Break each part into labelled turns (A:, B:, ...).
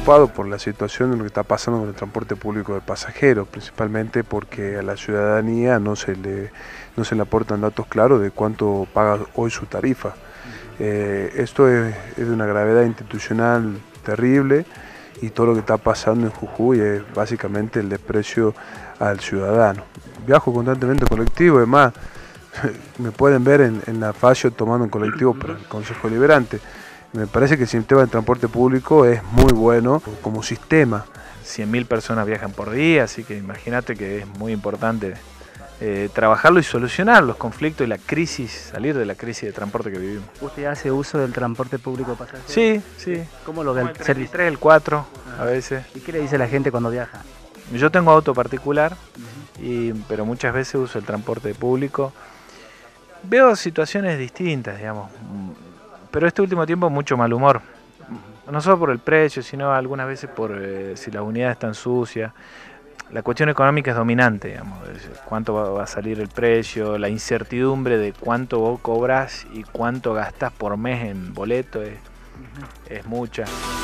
A: preocupado por la situación de lo que está pasando con el transporte público de pasajeros, principalmente porque a la ciudadanía no se le aportan datos claros de cuánto paga hoy su tarifa. Esto es de una gravedad institucional terrible, y todo lo que está pasando en Jujuy es básicamente el desprecio al ciudadano. Viajo constantemente en colectivo, además me pueden ver en la FACIO tomando un colectivo para el Consejo Deliberante. Me parece que el sistema de transporte público es muy bueno como sistema.
B: 100.000 personas viajan por día, así que imagínate que es muy importante trabajarlo y solucionar los conflictos y la crisis, salir de la crisis de transporte que vivimos.
C: ¿Usted hace uso del transporte público pasajero?
B: Sí, sí.
C: ¿Cómo lo ve?
B: El 33, el 4 a veces.
C: ¿Y qué le dice la gente cuando viaja?
B: Yo tengo auto particular, pero muchas veces uso el transporte público. Veo situaciones distintas, digamos, pero este último tiempo mucho mal humor. No solo por el precio, sino algunas veces por si las unidades están sucias. La cuestión económica es dominante, digamos, cuánto va a salir el precio, la incertidumbre de cuánto vos cobras y cuánto gastás por mes en boleto es mucha.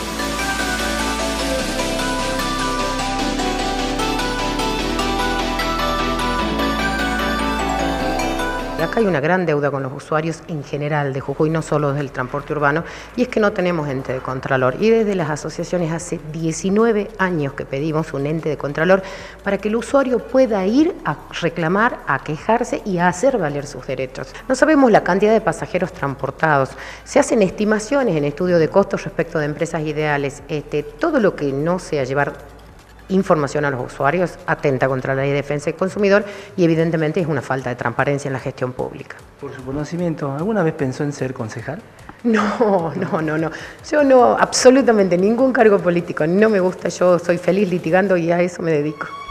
D: Acá hay una gran deuda con los usuarios en general de Jujuy, no solo del transporte urbano, y es que no tenemos ente de contralor. Y desde las asociaciones hace 19 años que pedimos un ente de contralor para que el usuario pueda ir a reclamar, a quejarse y a hacer valer sus derechos. No sabemos la cantidad de pasajeros transportados. Se hacen estimaciones en estudio de costos respecto de empresas ideales. Todo lo que no sea llevar información a los usuarios atenta contra la ley de defensa del consumidor y evidentemente es una falta de transparencia en la gestión pública.
C: Por su conocimiento, ¿alguna vez pensó en ser concejal?
D: No. Yo no, absolutamente ningún cargo político, no me gusta, yo soy feliz litigando y a eso me dedico.